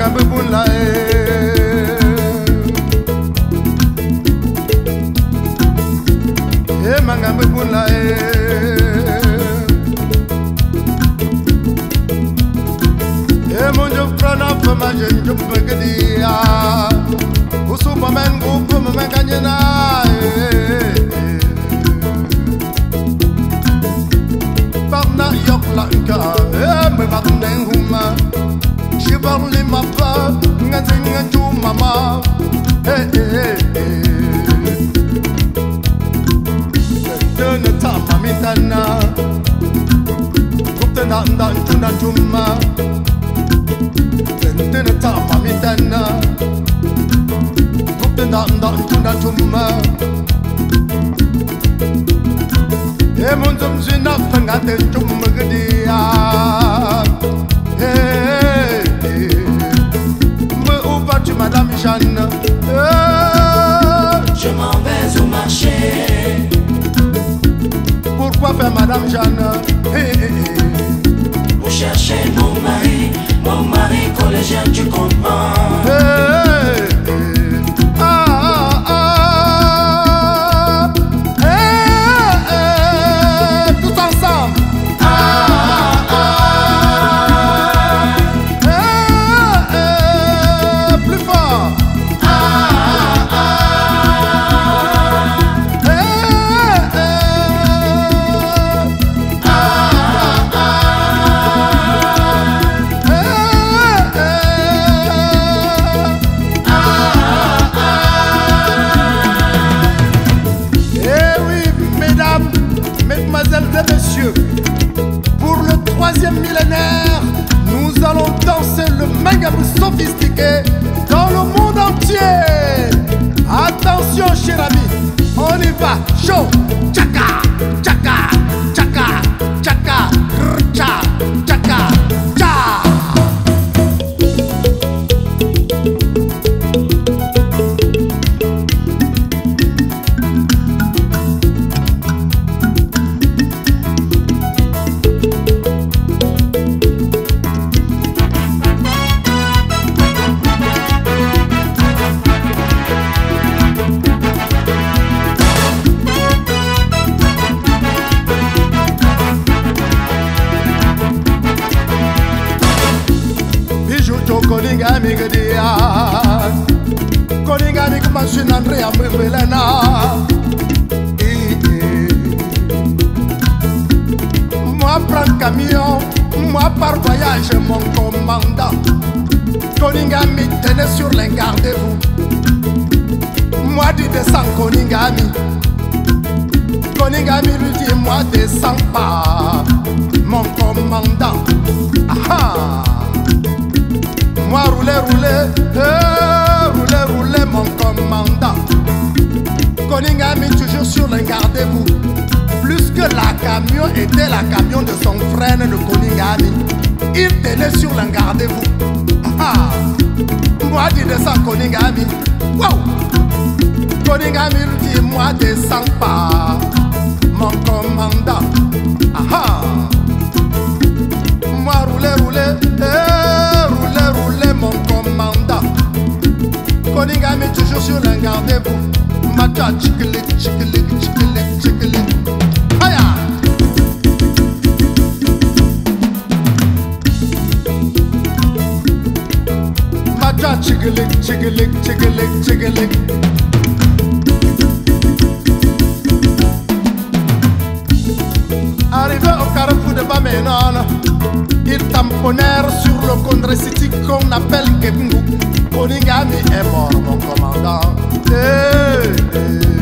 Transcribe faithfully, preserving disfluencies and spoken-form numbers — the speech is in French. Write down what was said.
mangambe bula e mangambe bula e monjo prana fama jenjo pegedia usupa men gupu memenganyena parna yok lanka e me bakneng huma shibarli mapa nganzinga tu mama eh eh dene tama mitana kupte na nda tuna juma dene tama mitana kupte na nda tuna juma e monzum zina fangate juma gedia eh Madame Jeanne, euh, je m'en vais au marché. Pourquoi faire Madame Jeanne? Eh, eh, eh. Pour chercher mon mari, mon mari collégien, tu comprends? Eh, eh, eh. Ah, ah, ah. Eh, eh, tout ensemble. Ah, ah. Messieurs, pour le troisième millénaire, nous allons danser le mangabou sophistiqué dans le monde entier. Attention, cher ami, on y va, chaud, tchaka, tchaka, tchaka, tchaka, tcha, tchaka, tcha. Koninga mi gedia, koninga mi kumasin Andrea mbelena. Moi prendre camion, moi par voyage mon commandant. Koninga mi tenez sur les gardez-vous. Moi du descends koninga mi, koninga mi lui dit moi descends pas, mon commandant. Aha. Moi rouler, rouler, euh, rouler, rouler mon commandant. Koningami toujours sur le gardez-vous. Plus que la camion était la camion de son frère de Koningami, il tenait sur le gardez-vous. Ah, moi je descends Koningami. Wow. Koningami lui dit moi descends pas, mon commandant. Ah, moi rouler, rouler, euh, rouler, rouler mon commandant. Koningami toujours sur le gardez-vous. Macha tchikili, tchikili, tchikili, tchikili. Aya. Macha tchikili, tchikili, tchikili, tchikili. Arrivé au carrefour de Bamenon, ils tamponnèrent sur le Condré City qu'on appelle Kevingu. Koningami est mort, mon commandant. Hey, hey.